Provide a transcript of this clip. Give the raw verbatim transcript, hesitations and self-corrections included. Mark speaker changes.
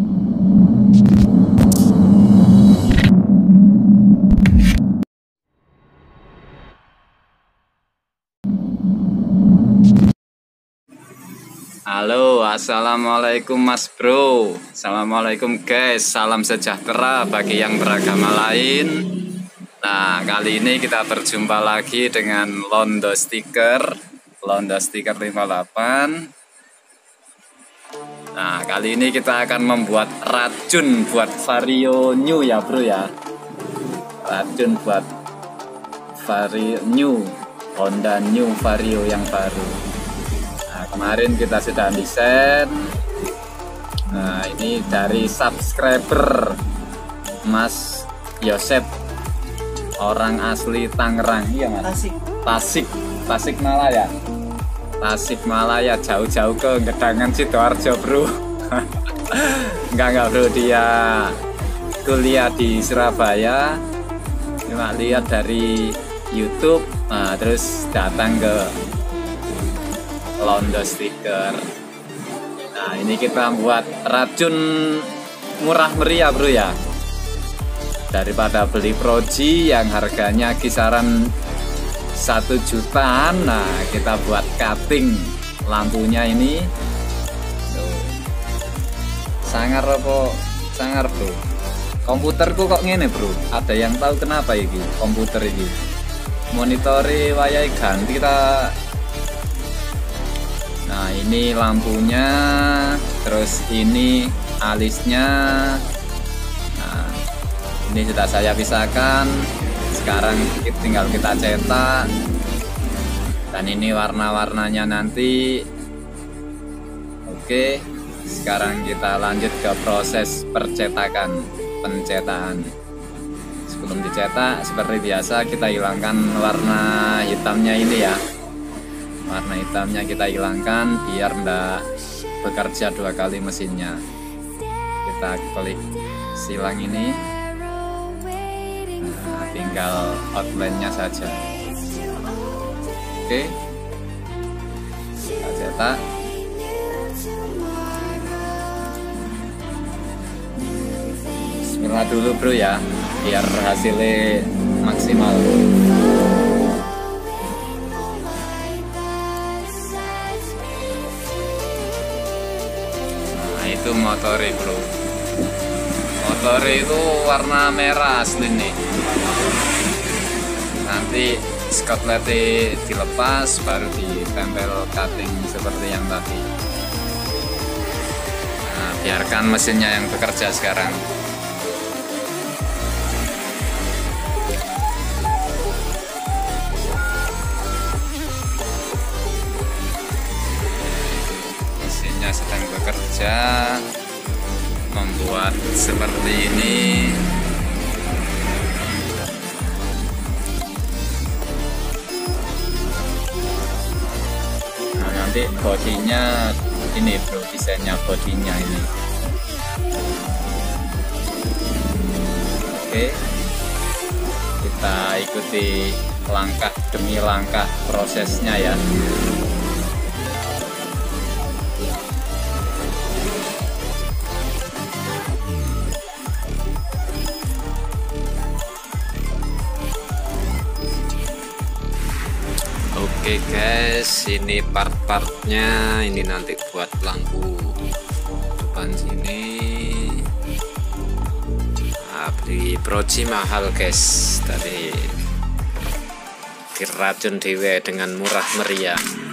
Speaker 1: Halo, assalamualaikum mas bro. Assalamualaikum guys. Salam sejahtera bagi yang beragama lain. Nah, kali ini kita berjumpa lagi dengan Londo stiker Londo stiker lima puluh delapan. Nah, kali ini kita akan membuat racun buat Vario new ya bro ya. Racun buat Vario new, Honda new Vario yang baru. Nah, kemarin kita sudah desain. Nah, ini dari subscriber Mas Yosep, orang asli Tangerang. Iya mas. Tasik. Tasik, Tasik Malaya. Tasik Malaya, jauh-jauh ke Gedangan Sidoarjo bro. Enggak enggak bro, dia kuliah di Surabaya. Cuma lihat dari YouTube, nah, terus datang ke Londo stiker. Nah, ini kita buat racun murah meriah bro ya. Daripada beli Proji yang harganya kisaran satu jutaan, nah kita buat cutting lampunya ini. Tuh. Sangar apa? Sangar bro. Komputerku kok ngene bro. Ada yang tahu kenapa ini komputer ini? Monitore wayahe ganti kita. Nah, ini lampunya, terus ini alisnya. Nah, ini sudah saya pisahkan. Sekarang tinggal kita cetak. Dan ini warna-warnanya nanti. Oke, sekarang kita lanjut ke proses percetakan, pencetakan. Sebelum dicetak, seperti biasa kita hilangkan warna hitamnya ini ya. Warna hitamnya kita hilangkan biar ndak bekerja dua kali mesinnya. Kita klik silang ini, nah, tinggal outline-nya saja. Oke, kita cetak. Bismillah dulu bro ya, biar hasilnya maksimal. Itu motornya bro, motornya itu warna merah asli nih. Nanti scotletnya dilepas baru ditempel cutting seperti yang tadi. Nah, biarkan mesinnya yang bekerja sekarang. Sedang bekerja membuat seperti ini. Nah, nanti bodinya ini bro, desainnya bodinya ini. Oke, kita ikuti langkah demi langkah prosesnya ya. Oke guys, ini part-partnya. Ini nanti buat lampu depan sini. Nah, beli Proji mahal guys, tadi diracun dewe dengan murah meriah.